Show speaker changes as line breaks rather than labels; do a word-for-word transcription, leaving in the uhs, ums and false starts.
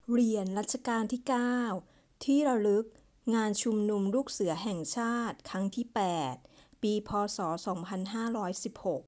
เหรียญรัชกาลที่ เก้า ที่ระลึกงานชุมนุมลูกเสือแห่งชาติครั้งที่ แปด ปี พ.ศ. สองพันห้าร้อยสิบหก